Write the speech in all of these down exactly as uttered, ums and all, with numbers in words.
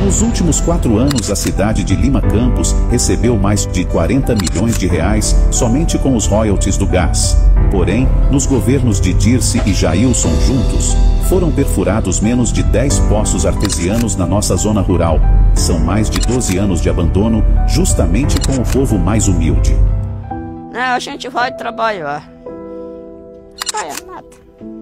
Nos últimos quatro anos, a cidade de Lima Campos recebeu mais de quarenta milhões de reais somente com os royalties do gás. Porém, nos governos de Dirce e Jailson juntos, foram perfurados menos de dez poços artesianos na nossa zona rural. São mais de doze anos de abandono, justamente com o povo mais humilde. Não, a gente vai trabalhar. Vai, mata.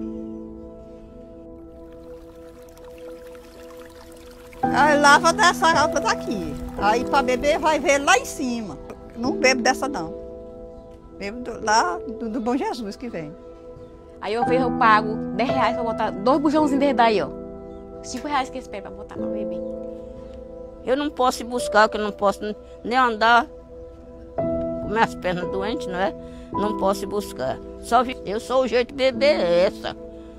Aí lava dessa água daqui. Aí para beber vai ver lá em cima. Não bebo dessa não. Bebo do, lá do, do Bom Jesus que vem. Aí eu vejo, eu pago dez reais pra botar dois bujãozinhos desse daí, ó. cinco reais que eles pedem pra botar pra beber. Eu não posso ir buscar, que eu não posso nem andar com minhas pernas doentes, não é? Não posso ir buscar. Só vi, eu sou o jeito de beber é essa.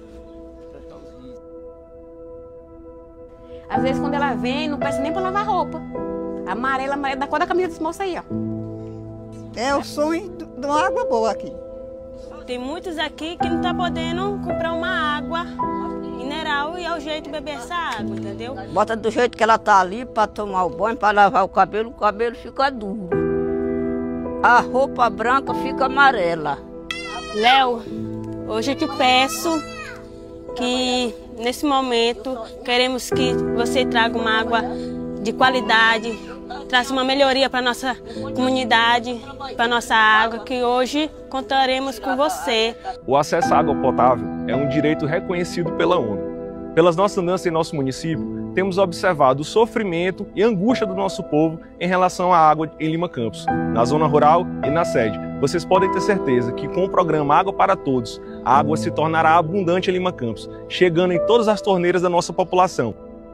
Às vezes quando ela vem, não peço nem pra lavar roupa. Amarela, amarela, da cor da camisa desse moço aí, ó. É o sonho de uma água boa aqui. Tem muitos aqui que não estão podendo comprar uma água mineral e é o jeito de beber essa água, entendeu? Bota do jeito que ela tá ali para tomar o banho, para lavar o cabelo, o cabelo fica duro. A roupa branca fica amarela. Léo, hoje eu te peço que nesse momento queremos que você traga uma água de qualidade, traça uma melhoria para nossa comunidade, para nossa água, que hoje contaremos com você. O acesso à água potável é um direito reconhecido pela ONU. Pelas nossas andanças em nosso município, temos observado o sofrimento e angústia do nosso povo em relação à água em Lima Campos, na zona rural e na sede. Vocês podem ter certeza que com o programa Água para Todos, a água se tornará abundante em Lima Campos, chegando em todas as torneiras da nossa população.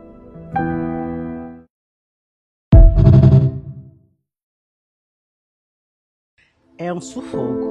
É um sufoco.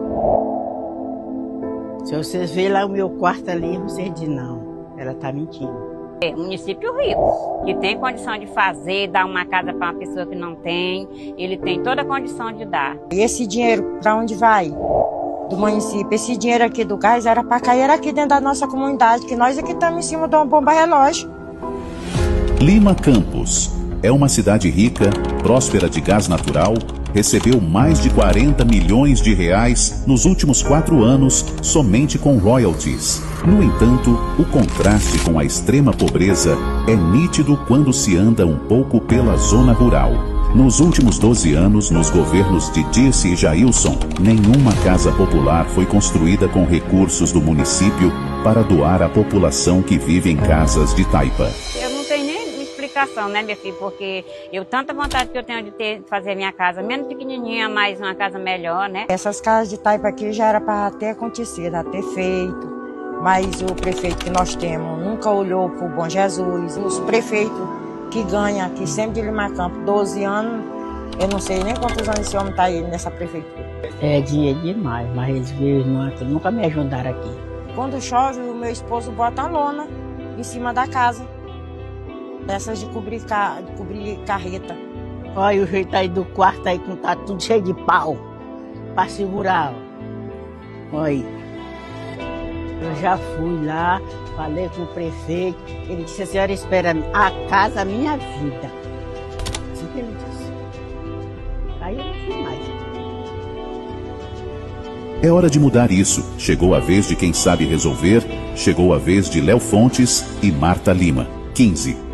Se vocês verem lá o meu quarto ali, vocês dizem, não, ela está mentindo. É um município rico, que tem condição de fazer, dar uma casa para uma pessoa que não tem, ele tem toda a condição de dar. E esse dinheiro, para onde vai? Do município. Esse dinheiro aqui do gás era para cair aqui dentro da nossa comunidade, que nós aqui estamos em cima de uma bomba relógio. Lima Campos é uma cidade rica, próspera de gás natural, recebeu mais de quarenta milhões de reais nos últimos quatro anos somente com royalties. No entanto, o contraste com a extrema pobreza é nítido quando se anda um pouco pela zona rural. Nos últimos doze anos, nos governos de Dirce e Jailson, nenhuma casa popular foi construída com recursos do município para doar à população que vive em casas de taipa. Eu não tenho nem explicação, né, minha filha? Porque eu, tanta vontade que eu tenho de ter, fazer a minha casa menos pequenininha, mas uma casa melhor, né? Essas casas de taipa aqui já era para ter acontecido, ter feito. Mas o prefeito que nós temos nunca olhou para o Bom Jesus. Os prefeitos que ganham aqui sempre de Lima Campos, doze anos, eu não sei nem quantos anos esse homem está aí nessa prefeitura. É dinheiro demais, mas eles viram, nunca me ajudaram aqui. Quando chove, o meu esposo bota a lona em cima da casa, dessas de cobrir, ca... de cobrir carreta. Olha o jeito aí do quarto aí, que tá tudo cheio de pau, para segurar. Olha. Eu já fui lá, falei com o prefeito, ele disse, a senhora espera a casa, a minha vida. Assim que ele disse. Aí eu não fui mais. É hora de mudar isso. Chegou a vez de quem sabe resolver, chegou a vez de Léo Fontes e Marta Lima. quinze.